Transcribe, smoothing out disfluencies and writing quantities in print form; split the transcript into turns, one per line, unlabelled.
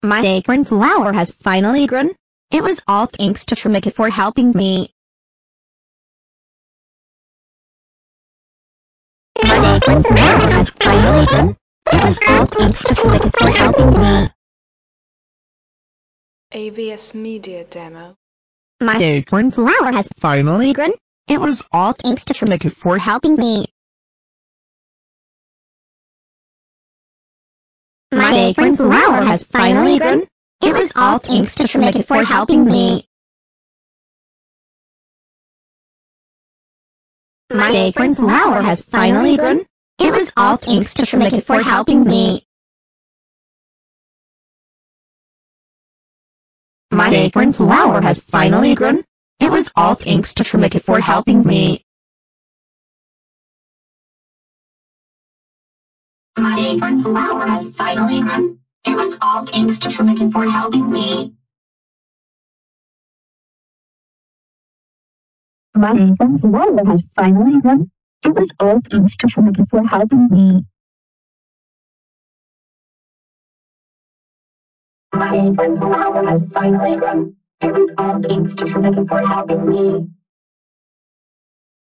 My acorn flower has finally grown. It was all thanks to Trimika for helping me. My acorn flower has finally grown. It was all thanks to Trimika for helping me.
AVS Media Demo.
My acorn flower has finally grown. It was all thanks to Trimika for helping me. My acorn flower has finally grown. It was all thanks to Trimika for helping me. My acorn flower has finally grown. It was all thanks to Trimika for helping me. My acorn flower has finally grown. It was all thanks to Trimika for helping me. My acorn flower has finally grown. It was all thanks to Trimika for helping me. My acorn flower has finally grown. It was all thanks to Trimika for helping me. My acorn flower has finally grown. It was all thanks to Trimika for helping me.